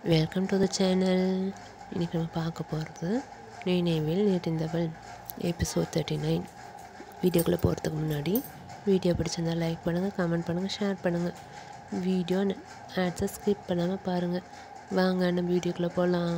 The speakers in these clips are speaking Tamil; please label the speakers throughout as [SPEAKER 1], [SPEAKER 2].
[SPEAKER 1] Welcome to the channel. இன்றைக்கி நம்ம பார்க்க போகிறது நினைவில் நிறைந்தவள் எபிசோட் 39. வீடியோக்குள்ளே போகிறதுக்கு முன்னாடி வீடியோ பிடிச்சிருந்தால் லைக் பண்ணுங்கள், கமெண்ட் பண்ணுங்கள், ஷேர் பண்ணுங்கள். வீடியோ ஆட்ஸை ஸ்கிப் பண்ணாமல் பாருங்கள். வாங்க நம்ம வீடியோக்குள்ளே போகலாம்.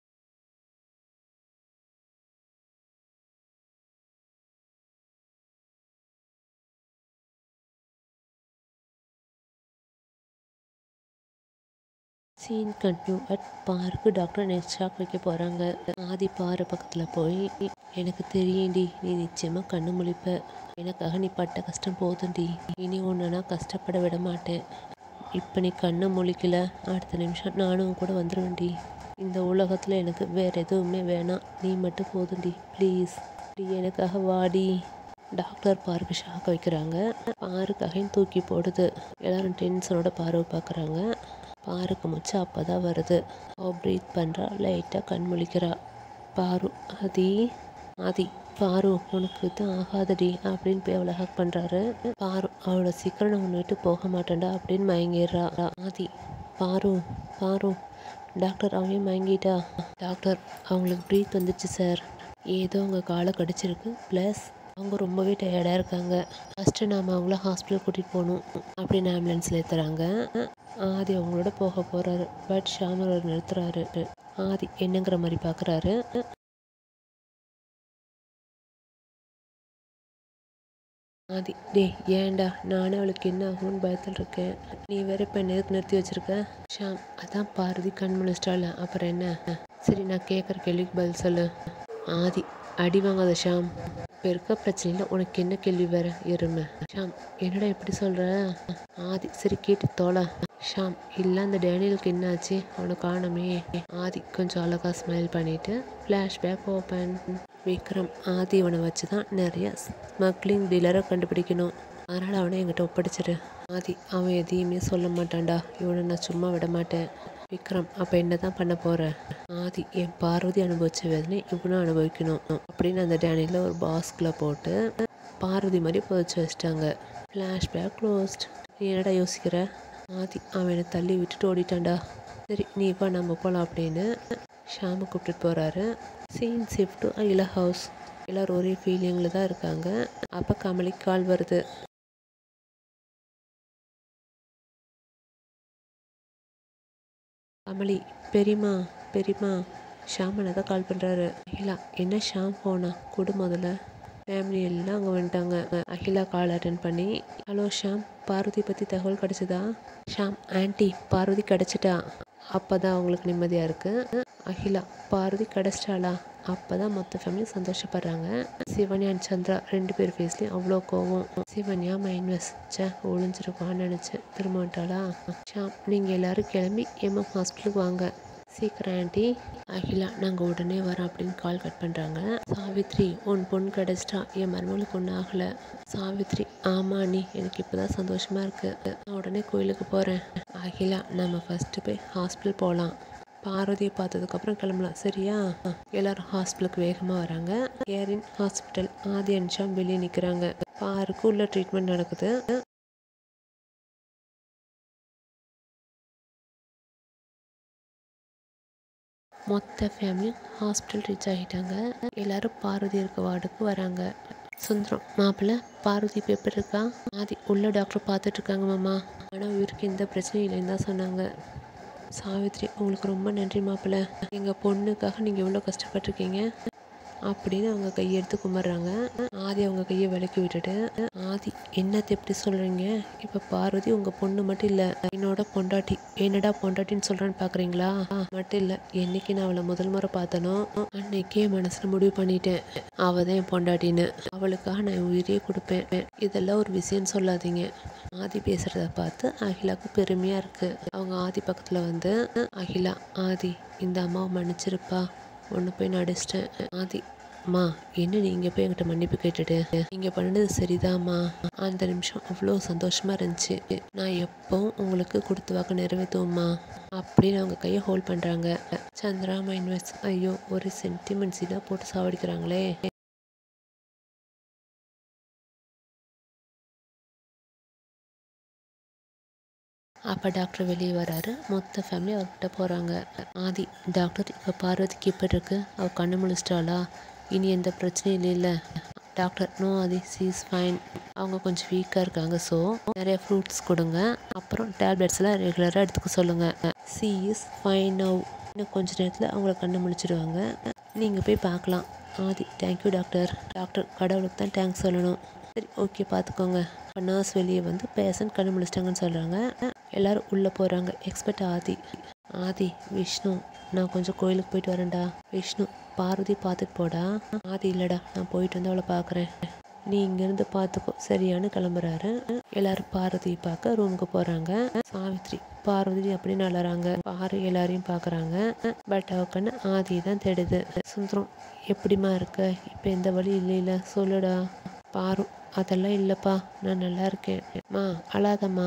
[SPEAKER 1] சீன் கண்டினியூ அட் பார்க்கு. டாக்டர் நெக்ஸ்ட் ஷாக் வைக்க போகிறாங்க. ஆதி பாரு பக்கத்தில் போய், எனக்கு தெரியும்டி, நீ நிச்சயமாக கண்ணு முழிப்ப. எனக்காக நீ பட்ட கஷ்டம் போதும்டி. இனி ஒன்று நான் கஷ்டப்பட விட மாட்டேன். இப்போ நீ கண்ணை முழிக்கல, அடுத்த நிமிஷம் நானும் கூட வந்துடுவேன்டி. இந்த உலகத்தில் எனக்கு வேறு எதுவுமே வேணாம், நீ மட்டும் போதும்டி. ப்ளீஸ் டி, எனக்காக வாடி. டாக்டர் பாருக்கு ஷாக் வைக்கிறாங்க. பாருக்காக தூக்கி போடுது. எல்லோரும் டென்ஷனோட பார்வை பார்க்குறாங்க. பாருக்கு முச்சு அப்போ தான் வருது. அவள் ப்ரீத் பண்ணுறா, லைட்டாக கண் முழிக்கிறா. பாரு, ஆதி பாரு, உனக்கு இது ஆகாதடி அப்படின்னு போய் அவளை ஹக் பண்ணுறாரு. பாரு, அவளை சீக்கிரம் நான் உன்னை விட்டு போக மாட்டேன்டா அப்படின்னு மயங்கிடுறா. ஆதி, பாரு டாக்டர் அவன் மயங்கிட்டா. டாக்டர், அவங்களுக்கு ப்ரீத் வந்துச்சு சார். ஏதோ அவங்க காலை கடிச்சிருக்கு, ப்ளஸ் அவங்க ரொம்பவே டயர்டாக இருக்காங்க. ஃபஸ்ட்டு நாம் அவங்கள ஹாஸ்பிட்டல் கூட்டிகிட்டு போகணும் அப்படின்னு ஆம்புலன்ஸில் ஏற்றுறாங்க. ஆதி அவங்களோட போக போகிறாரு. But Shamar நிறுத்துறாரு. ஆதி என்னங்கிற மாதிரி பார்க்குறாரு. ஆதி, டே ஏன்டா, நானே அவளுக்கு என்ன ஆகும்னு பயத்தில் இருக்கேன். நீ வேற இப்போ எதுக்கு நிறுத்தி வச்சிருக்க? ஷாம், அதான் பார்வதி கண் முழிச்சிட்டால, அப்புறம் என்ன? சரி, நான் கேட்குற கேள்விக்கு பதில் சொல்லு. ஆதி, அடி வாங்காத ஷாம். இப்போ இருக்க பிரச்சனையில் உனக்கு என்ன கேள்வி வேற? எருமை. ஷாம், என்னடா எப்படி சொல்கிற? ஆதி, சரி கேட்டு தோலை. ஷாம், இல்லை, அந்த டேனியலுக்கு என்னாச்சு? அவனை காணமே. ஆதி கொஞ்சம் அழகாக ஸ்மைல் பண்ணிவிட்டு ஃப்ளாஷ்பேக் ஓப்பன். விக்ரம், ஆதி இவனை வச்சு தான் நிறைய ஸ்மக்லிங் டீலரை கண்டுபிடிக்கணும். அதனால் அவனை என்கிட்ட ஒப்படைச்சிரு. ஆதி, அவன் எதையுமே சொல்ல மாட்டான்டா. இவனை நான் சும்மா விட மாட்டேன். விக்ரம், அப்போ என்ன தான் பண்ண போகிற? ஆதி, என் பார்வதி அனுபவிச்ச வேதனை இவனும் அனுபவிக்கணும் அப்படின்னு அந்த டேனியில் ஒரு பாஸ்கில் போட்டு பார்வதி மாதிரி புதைச்சி வச்சிட்டாங்க. Flashback closed. நீ என்னடா யோசிக்கிற? ஆதி, அவனை தள்ளி விட்டுட்டு ஓடிட்டான்டா. சரி, நீ இப்போ நம்ம போகலாம் அப்படின்னு ஷாமை கூப்பிட்டுட்டு போகிறாரு. Scene shift to Akila house. எல்லோரும் ஒரே ஃபீலிங்கில் தான் இருக்காங்க. அப்போ கமலிக்கு கால் வருது. கமலி, பெரியம்மா ஷாமனை தான் கால் பண்ணுறாரு. அகிலா, என்ன ஷாம் போனா கொடு முதல்ல. ஃபேமிலி எல்லாம் அங்கே வந்துட்டாங்க. அகிலா கால் அட்டன் பண்ணி, ஹலோ ஷாம், பார்வதி பற்றி தகவல் கிடச்சிதா? ஷாம், ஆன்ட்டி, பார்வதி கிடச்சிட்டா. அப்போ தான் அவங்களுக்கு நிம்மதியாக இருக்குது. அகிலா, பார்வதி கிடச்சிட்டாளா? அப்போ தான் மொத்த ஃபேமிலி சந்தோஷப்படுறாங்க. சிவன்யா அண்ட் சந்திரா 2 பேர் ஃபேஸ்லேயும் அவ்வளோ கோவம். சிவன்யா மைன்வெஸ், ஒளிஞ்சிருப்பான்னு நினச்சேன், திரும்ப வந்துட்டாளா? ஷாம், நீங்கள் எல்லோரும் கிளம்பி எம்எம் ஹாஸ்பிட்டலுக்கு வாங்க சீக்கிரம் ஆண்டி. அகிலா, நாங்கள் உடனே வரோம் அப்படின்னு கால் கட் பண்ணுறாங்க. சாவித்ரி, உன் பொண்ணு கிடச்சிட்டா, என் மருமகளுக்கு ஒன்றும் ஆகலை. சாவித்ரி, ஆமாம் நீ, எனக்கு இப்போ தான் சந்தோஷமாக இருக்குது. நான் உடனே கோயிலுக்கு போகிறேன். அகிலா, நம்ம ஃபஸ்ட்டு போய் ஹாஸ்பிட்டல் போகலாம். பார்வதியை பார்த்ததுக்கப்புறம் கிளம்பலாம், சரியா? எல்லோரும் ஹாஸ்பிட்டலுக்கு வேகமாக வராங்க. ஏரின் ஹாஸ்பிட்டல். ஆதி அன்ஷாம் வெளியே நிற்கிறாங்க. பாருக்கு உள்ள ட்ரீட்மெண்ட் நடக்குது. மொத்த ஃபேமிலியும் ஹாஸ்பிட்டல் ரீச் ஆகிட்டாங்க. எல்லோரும் பார்வதி இருக்க வார்டுக்கு வராங்க. சுந்தரம், மாப்பிள்ளை, பார்வதி இப்போ எப்படி இருக்கா? ஆதி, உள்ள டாக்டர் பார்த்துட்ருக்காங்க மாமா, ஆனால் இவருக்கு எந்த பிரச்சனையும் இல்லைன்னு தான் சொன்னாங்க. சாவித்ரி, உங்களுக்கு ரொம்ப நன்றி மாப்பிள்ளை. எங்கள் பொண்ணுக்காக நீங்கள் எவ்வளோ கஷ்டப்பட்டிருக்கீங்க அப்படின்னு அவங்க கையெடுத்து கும்பிட்றாங்க. ஆதி அவங்க கையை விலக்கி விட்டுட்டு, ஆதி, என்னத்தை எப்படி சொல்கிறீங்க? இப்போ பார்வதி உங்கள் பொண்ணு மட்டும் இல்லை, என்னோட பொண்டாட்டி. என்னடா பொண்டாட்டின்னு சொல்கிறேன்னு பார்க்குறீங்களா? மட்டும் இல்லை, என்னைக்கு நான் அவளை முதல் முறை பார்த்தனோ அன்னைக்கே மனசில் முடிவு பண்ணிட்டேன், அவள் தான் என் பொண்டாட்டின்னு. அவளுக்காக நான் உயிரே கொடுப்பேன். இதெல்லாம் ஒரு விஷயம்னு சொல்லாதீங்க. ஆதி பேசுகிறத பார்த்து அகிலாவுக்கு பெருமையாக இருக்குது. அவங்க ஆதி பக்கத்தில் வந்து, அகிலா, ஆதி, இந்த அம்மாவை மன்னிச்சிருப்பா, ஒன்று போய் நடிச்சிட்டேன். ஆதி, அம்மா, என்ன நீங்கள் போய் என்கிட்ட மன்னிப்பு கேட்டுட்டு? நீங்கள் பண்ணது சரிதாம்மா. அந்த நிமிஷம் அவ்வளோ சந்தோஷமாக இருந்துச்சு. நான் எப்போவும் உங்களுக்கு கொடுத்து வாக்கு நிறைவேற்றுவோம்மா அப்படின்னு அவங்க கையை ஹோல்ட் பண்ணுறாங்க. சந்திரா மைன்வெஸ், ஐயோ, ஒரு சென்டிமெண்ட்ஸி தான் போட்டு சாவடிக்கிறாங்களே. அப்போ டாக்டர் வெளியே வராரு. மொத்த ஃபேமிலி அவர்கிட்ட போகிறாங்க. ஆதி, டாக்டர் இப்போ பார்வதிக்கு எப்படி இருக்கு? அவள் கண்ணு முழிச்சிட்டாளா? இனி எந்த பிரச்சனையும் இல்லைல்ல? Doctor, no Aadhi, she is fine. அவங்க கொஞ்சம் வீக்காக இருக்காங்க. ஸோ நிறைய ஃப்ரூட்ஸ் கொடுங்க. அப்புறம் டேப்லெட்ஸ்லாம் ரெகுலராக எடுத்துக்க சொல்லுங்கள். She is fine now. இன்னும் கொஞ்சம் நேரத்தில் அவங்கள கண்ணு முழிச்சிடுவாங்க. நீங்கள் போய் பார்க்கலாம். ஆதி, தேங்க்யூ டாக்டர். டாக்டர், கடவுளுக்கு தான் தேங்க்ஸ் சொல்லணும். சரி, ஓகே, பார்த்துக்கோங்க. இப்போ நர்ஸ் வெளியே வந்து பேஷண்ட் கண்ணு முழிச்சிட்டாங்கன்னு சொல்கிறாங்க. எல்லோரும் உள்ளே போகிறாங்க எக்ஸ்பெக்ட் ஆதி. ஆதி, விஷ்ணு, நான் கொஞ்சம் கோயிலுக்கு போயிட்டு வரேன்டா. விஷ்ணு, பார்வதி பார்த்துட்டு போடா. ஆதி, இல்லைடா, நான் போயிட்டு வந்து அவளை பார்க்குறேன். நீ இங்கேருந்து பார்த்துக்கோ, சரியானு கிளம்புறாரு. எல்லாரும் பார்வதியை பார்க்க ரூமுக்கு போகிறாங்க. சாவித்ரி பார்வதி அப்படின்னு அழறாங்க. பாரு எல்லாரையும் பார்க்குறாங்க. பட் அவ கண்ணு ஆதி தான் தேடுது. சுந்தரம், எப்படிமா இருக்க? இப்போ எந்த வழி இல்லைல்ல? சொல்லுடா. பாரு, அதெல்லாம் இல்லைப்பா, நான் நல்லா இருக்கேன். மா, அழாதம்மா.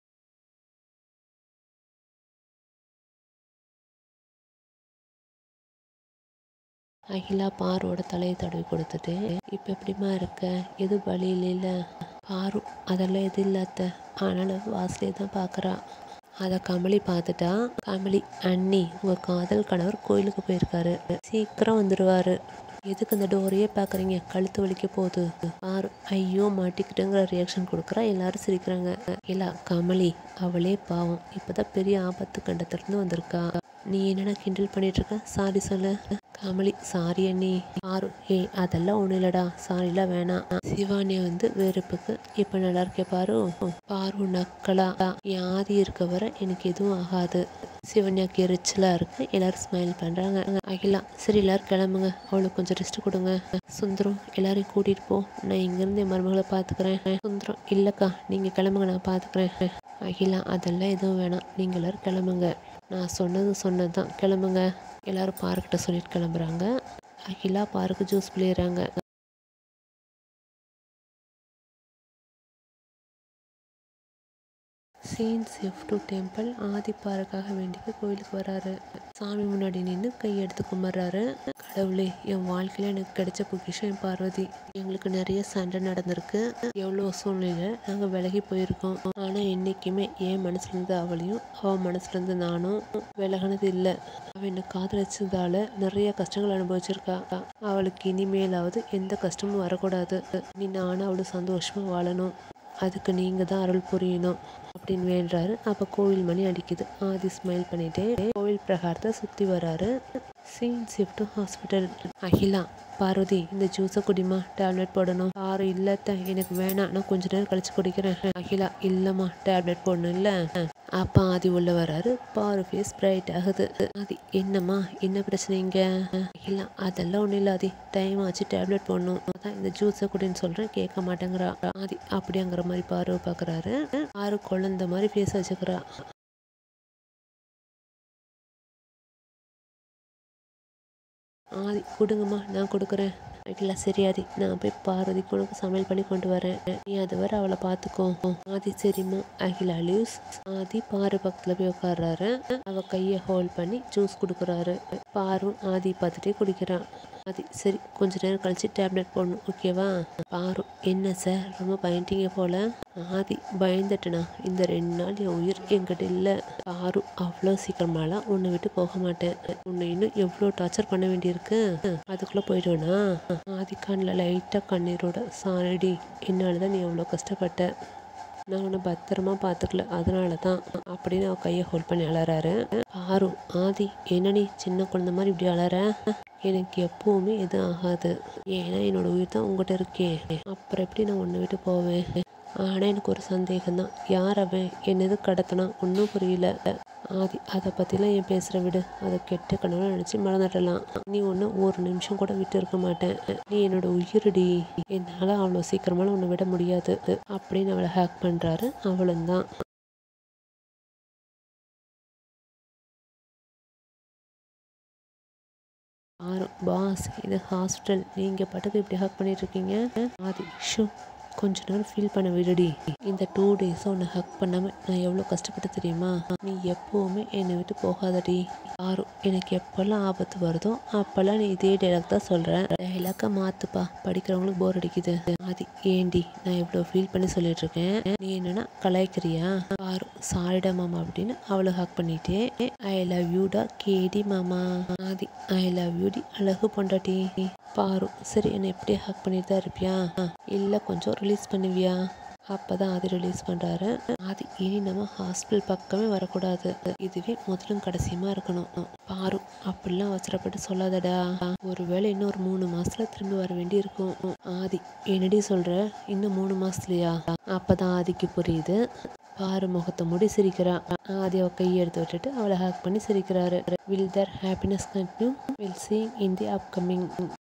[SPEAKER 1] அகிலா பாரோட தலையை தடவி கொடுத்துட்டு, இப்போ எப்படிமா இருக்க? எது வழி இல்லைல்ல? பாரு, அதெல்லாம் எது இல்லாத, ஆனாலும் வாசலே தான் பார்க்குறா. அதை கமலி பார்த்துட்டா. கமலி, அண்ணி, உங்கள் காதல் கணவர் கோயிலுக்கு போயிருக்காரு, சீக்கிரம் வந்துடுவார். எதுக்கு அந்த டோரையே பார்க்குறீங்க? கழுத்து வலிக்க போகுது. பாரு, ஐயோ மாட்டிக்கிட்டுங்கிற ரியாக்ஷன் கொடுக்குறா. எல்லாரும் சிரிக்கிறாங்க. இல்லை கமலி, அவளே பாவம், இப்போதான் பெரிய ஆபத்து கண்டத்துலேருந்து வந்திருக்கா. நீ என்னடா கிண்டல் பண்ணிட்டு இருக்க? சாரி சொல்லு. கமலி, சாரி அண்ணி. பாரு, அதெல்லாம் ஒன்றும் இல்லடா, சாரிலாம் வேணாம். சிவானியை வந்து வெறுப்புக்கு இப்போ நல்லா இருக்கே பாரு. பாரு நக்கலா, என் ஆதி இருக்க வர எனக்கு எதுவும் ஆகாது. சிவன்யாக்கு எரிச்சலா இருக்கு. எல்லாரும் ஸ்மைல் பண்றாங்க. அகிலா, சரி எல்லாரும் கிளம்புங்க, அவளுக்கு கொஞ்சம் ரெஸ்ட் கொடுங்க. சுந்தரம், எல்லாரையும் கூட்டிட்டு போ, நான் இங்கிருந்து என் மருமகளை பாத்துக்கிறேன். சுந்தரம், இல்லக்கா, நீங்க கிளம்புங்க, நான் பாத்துக்கிறேன். அகிலா, அதெல்லாம் எதுவும் வேணாம், நீங்க எல்லாரும் கிளம்புங்க. நான் சொன்னதுதான், கிளம்புங்க. எல்லாரும் பார்க்கிட்ட சொல்லிட்டு கிளம்புறாங்க. அகிலா பார்க்கு ஜூஸ் பிள்ளைறாங்க. Scene shift to temple. Aadhi பாருக்காக வேண்டிக்கு கோயிலுக்கு வராரு. சாமி முன்னாடி நின்று கையெடுத்து கும்பிட்றாரு. கடவுளே, என் வாழ்க்கையில் எனக்கு கிடைச்ச பொக்கிஷம் என் பார்வதி. எங்களுக்கு நிறைய சண்டை நடந்திருக்கு. எவ்வளோ சூழ்நிலை நாங்கள் விலகி போயிருக்கோம். ஆனால் என்றைக்குமே என் மனசுலேருந்து அவளையும், அவன் மனசுலேருந்து நானும் விலகினது இல்லை. அவள் என்னை காதலிச்சதால நிறைய கஷ்டங்கள் அனுபவிச்சிருக்கா. அவளுக்கு இனிமேலாவது எந்த கஷ்டமும் வரக்கூடாது. நீ நானும் அவளும் சந்தோஷமாக வாழணும். அதுக்கு நீங்கள் தான் அருள் புரியணும் அப்படின்னு வேண்டுறாரு. அப்போ கோவில் மணி அடிக்குது. ஆதி ஸ்மைல் பண்ணிட்டே கோவில் பிரகாரத்தை சுற்றி வராரு. Scene shift to hospital. Akila, Parvathi, இந்த ஜூஸை குடிமா, டேப்லெட் போடணும். பாரு, இல்லத்த, எனக்கு வேணாம், நான் கொஞ்ச நேரம் கழிச்சு குடிக்கிறேன். அகிலா, இல்லைம்மா, டேப்லெட் போடணும் இல்லை. அப்பா ஆதி உள்ள வராரு. பாரு ஃபேஸ் பிரைட் ஆகுது. ஆதி, என்னம்மா, என்ன பிரச்சனைங்க? அகிலா, அதெல்லாம் ஒன்றும் இல்லை ஆதி, டைம் ஆச்சு, டேப்லெட் போடணும். அதான் இந்த ஜூஸை குடின்னு சொல்கிறேன், கேட்க மாட்டேங்கிறா. ஆதி அப்படிங்கிற மாதிரி பாரு பார்க்குறாரு. பாரு குழந்த மாதிரி ஃபேஸ் வச்சுக்கிறா. ஆதி, கொடுங்கம்மா, நான் கொடுக்குறேன். அகிலா, சரி ஆதி, நான் போய் பார்வதிக்கு உனக்கு சமையல் பண்ணி கொண்டு வரேன், நீ அது வரை அவளை பார்த்துக்கோ. ஆதி, சரிம்மா. அகிலா லீவ்ஸ். ஆதி பாரு பக்கத்தில் போய் உட்கார்றாரு. அவ கையை ஹோல்ட் பண்ணி ஜூஸ் கொடுக்குறாரு. பாரு ஆதி பார்த்துட்டே குடிக்கிறான். ஆதி, சரி, கொஞ்ச நேரம் கழிச்சு டேப்லெட் போடணும், ஓகேவா? பாரு, என்ன சார், ரொம்ப பயந்துட்டீங்க போல. ஆதி, பயந்துட்டேனா? இந்த 2 நாள் என் உயிர் என்கிட்ட இல்லை. பாரு, அவ்வளோ சீக்கிரமாலாம் உன்னை விட்டு போக மாட்டேன். உன்னை இன்னும் எவ்வளோ டார்ச்சர் பண்ண வேண்டியிருக்கு. அதுக்குள்ளே போயிடுவேனா? ஆதி கண்ணில் லைட்டாக கண்ணீரோட, சாரிடி, என்னால் தான் நீ எவ்வளோ கஷ்டப்பட்ட. நான் உன்னை பத்திரமா பார்த்துக்கல, அதனால தான் அப்படின்னு அவ கையை ஹோல்ட் பண்ணி அலறாரு. பாரு, ஆதி, என்ன நீ சின்ன குழந்தை மாதிரி இப்படி அலற? எனக்கு எப்பவுமே எதுவும் ஆகாது. ஏன்னா என்னோட உயிர் தான் உங்கள்கிட்ட இருக்கே. அப்புறம் எப்படி நான் உன்னை விட்டு போவேன்? ஆனால் எனக்கு ஒரு சந்தேகம்தான், யார் அவன், என்னது கடத்தினா? ஒன்றும் புரியல. ஆதி, அதை பற்றிலாம் ஏன் பேசுகிற, விடு, அதை கெட்ட கனவு நினச்சி மறந்துடலாம். நீ ஒன்று ஒரு நிமிஷம் கூட விட்டு இருக்க மாட்டேன். நீ என்னோட உயிரடி, என்னால் அவ்வளோ சீக்கிரமால உன்னை விட முடியாது அப்படின்னு அவளை ஹேக் பண்ணுறாரு. அவளும் தான். பாஸ், இது ஹாஸ்பிட்டல், நீங்கள் பாட்டுக்கு இப்படி ஹேக் பண்ணிட்டு இருக்கீங்க. ஆதி, ஷூ, கொஞ்ச நேரம் ஃபீல் பண்ண விடுடி. இந்த 2 டேஸாக உன்னை ஹக் பண்ணாமல் நான் எவ்வளோ கஷ்டப்பட்டு தெரியுமா? நீ எப்போவுமே என்னை விட்டு போகாதடி. பாரு, எனக்கு எப்போல்லாம் ஆபத்து வருதோ அப்போல்லாம் நீ இதே டைலாக் தான் சொல்கிறேன். டைலாக்கை மாற்றுப்பா, படிக்கிறவங்களுக்கு போர் அடிக்குது. ஆதி, ஏண்டி நான் எவ்வளோ ஃபீல் பண்ணி சொல்லிட்டு இருக்கேன், நீ என்னன்னா கலாய்க்கிறியா? பாரு, சாரிடா மாமா அப்படின்னு அவளை ஹக் பண்ணிட்டே ஐ லவ் யூடா கேடி மாமா. ஆதி, ஐ லவ் யூடி அழகு பொண்டாட்டி. பாரு, சரி என்னை எப்படியே ஹக் பண்ணிட்டு தான் இருப்பியா, இல்லை கொஞ்சம் ரிலீஸ் பண்ணுவியா? அப்பதான் ஆதி ரிலீஸ் பண்றாரு. ஆதி, இனி நம்ம ஹாஸ்பிட்டல் பக்கமே வரக்கூடாது, இதுவே முதலும் கடைசியமா இருக்கணும். பாரு, அப்படிலாம் அவசரப்பட்டு சொல்லாதடா, ஒருவேளை இன்னும் ஒரு 3 மாசத்துல திரும்பி வர வேண்டி இருக்கும். ஆதி, என்னடி சொல்ற, இன்னும் 3 மாசத்துலயா? அப்பதான் ஆதிக்கு புரியுது. பாரு முகத்தை மூடி சிரிக்கிறா. ஆதி அவ கையை எடுத்து விட்டுட்டு அவளை ஹேக் பண்ணி சிரிக்கிறாரு. Will their happiness continue? We'll see in the upcoming.